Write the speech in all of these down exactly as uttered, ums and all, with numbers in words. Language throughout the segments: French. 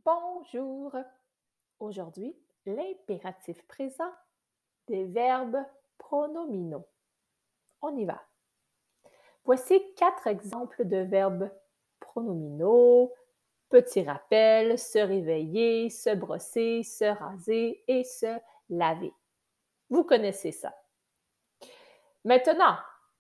Bonjour! Aujourd'hui, l'impératif présent des verbes pronominaux. On y va. Voici quatre exemples de verbes pronominaux. Petit rappel, se réveiller, se brosser, se raser et se laver. Vous connaissez ça. Maintenant,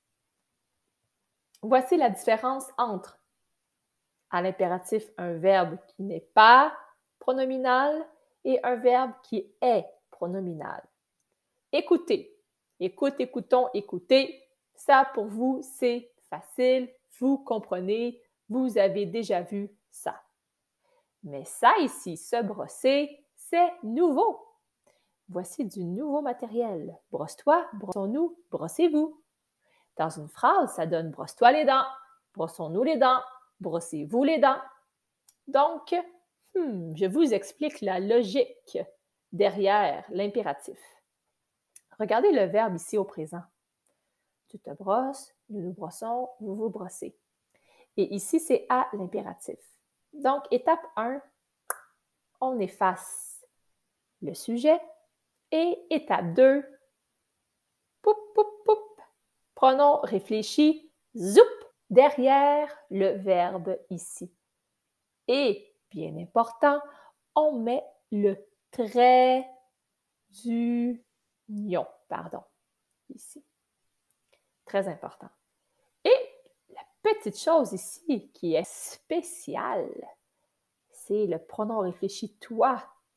voici la différence entre à l'impératif un verbe qui n'est pas pronominal et un verbe qui est pronominal. Écoutez, écoute, écoutons, écoutez. Ça, pour vous, c'est facile. Vous comprenez, vous avez déjà vu ça. Mais ça ici, se brosser, c'est nouveau. Voici du nouveau matériel. Brosse-toi, brossons-nous, brossez-vous. Dans une phrase, ça donne brosse-toi les dents, brossons-nous les dents, brossez-vous les dents. Donc, hmm, je vous explique la logique derrière l'impératif. Regardez le verbe ici au présent. Tu te brosses, nous nous brossons, vous vous brossez. Et ici, c'est à l'impératif. Donc, étape un, on efface le sujet. Et étape deux, poup, poup, poup, pronom réfléchi, zoup, derrière le verbe ici. Et, bien important, on met le trait d'union, pardon, ici. Très important. Et la petite chose ici qui est spéciale, c'est le pronom réfléchi toi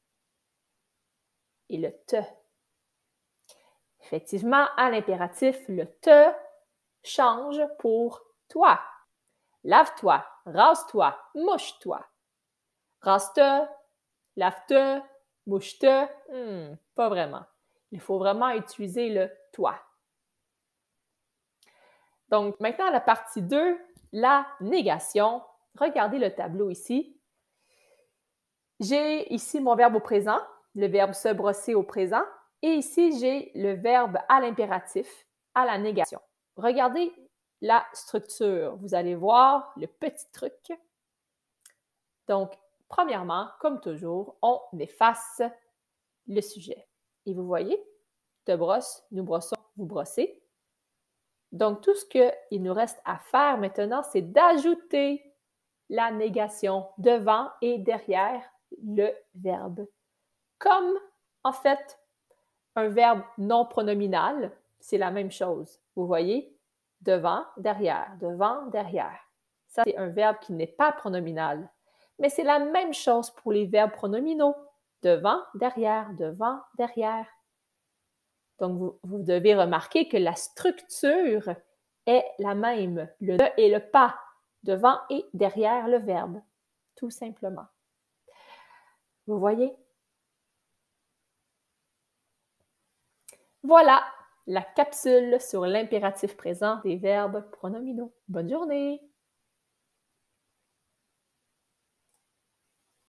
et le te. Effectivement, à l'impératif, le te change pour toi. Lave-toi, rase-toi, mouche-toi. Rase-te, lave-te, mouche-te, hmm, pas vraiment. Il faut vraiment utiliser le toi. Donc, maintenant, la partie deux, la négation. Regardez le tableau ici. J'ai ici mon verbe au présent, le verbe se brosser au présent, et ici, j'ai le verbe à l'impératif, à la négation. Regardez la structure. Vous allez voir le petit truc. Donc, premièrement, comme toujours, on efface le sujet. Et vous voyez, te brosse, nous brossons, vous brossez. Donc, tout ce qu'il nous reste à faire maintenant, c'est d'ajouter la négation devant et derrière le verbe. Comme, en fait, un verbe non pronominal, c'est la même chose. Vous voyez, devant, derrière, devant, derrière. Ça, c'est un verbe qui n'est pas pronominal. Mais c'est la même chose pour les verbes pronominaux. Devant, derrière, devant, derrière. Donc, vous, vous devez remarquer que la structure est la même. Le de et le pas, devant et derrière le verbe, tout simplement. Vous voyez? Voilà la capsule sur l'impératif présent des verbes pronominaux. Bonne journée!